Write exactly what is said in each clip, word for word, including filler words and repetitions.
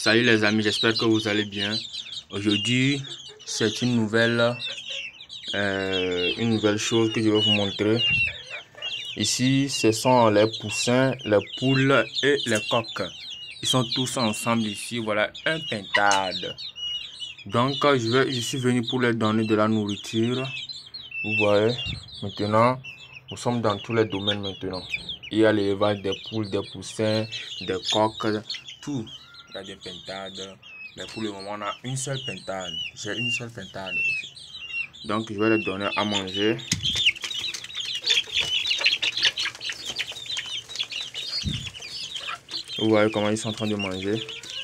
Salut les amis, j'espère que vous allez bien. Aujourd'hui, c'est une nouvelle, euh, une nouvelle chose que je vais vous montrer. Ici, ce sont les poussins, les poules et les coqs. Ils sont tous ensemble ici. Voilà un pintade. Donc, je, vais, je suis venu pour leur donner de la nourriture. Vous voyez, maintenant, nous sommes dans tous les domaines maintenant. Il y a l'élevage des poules, des poussins, des coqs, tout. Il y a des pintades. Mais pour le moment, on a une seule pintade. J'ai une seule pintade aussi. Donc, je vais leur donner à manger. Vous voyez comment ils sont en train de manger.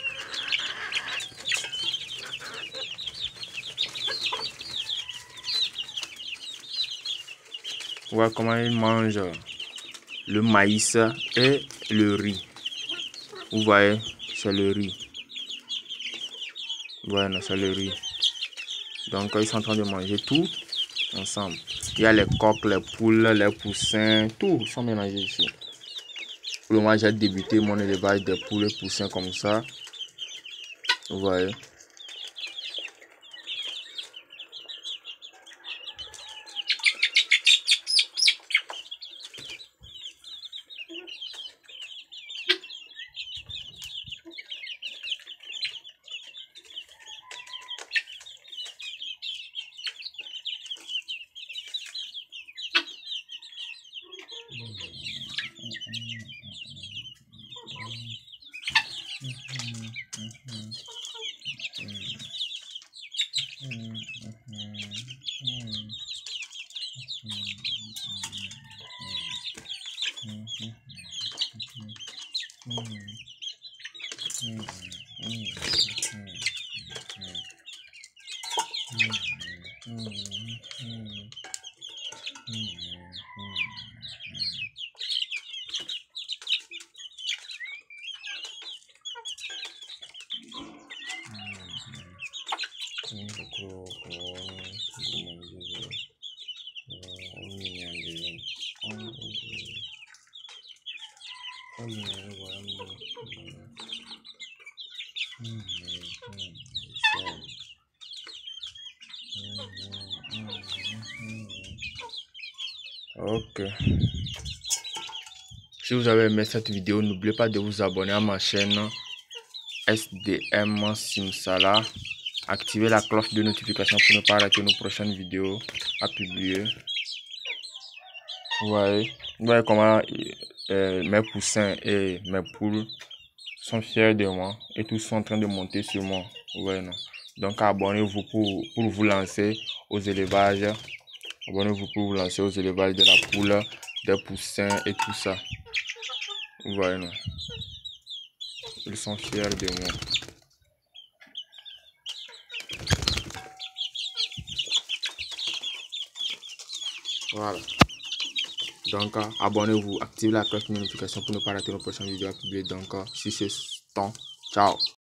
Vous voyez comment ils mangent le maïs et le riz. Vous voyez, c'est le riz. Voilà, c'est le riz. Donc, ils sont en train de manger tout ensemble. Il y a les coqs, les poules, les poussins, tout sont mélangés ici. Pour le moment, j'ai débuté mon élevage des poules et poussins comme ça. Vous voyez. Ok. Si vous avez aimé cette vidéo, n'oubliez pas de vous abonner à ma chaîne S D M Simsala. Activez la cloche de notification pour ne pas rater nos prochaines vidéos à publier. Vous voyez, vous voyez comment euh, mes poussins et mes poules sont fiers de moi et tous sont en train de monter sur moi. Vous voyez, non? Donc abonnez-vous pour, pour vous lancer aux élevages. Abonnez-vous pour vous lancer aux élevages de la poule, des poussins et tout ça. Vous voyez, non? Ils sont fiers de moi. Voilà. Donc, euh, abonnez-vous, activez la cloche de notification pour ne pas rater nos prochaines vidéos à publier. Donc, euh, si c'est temps, ciao.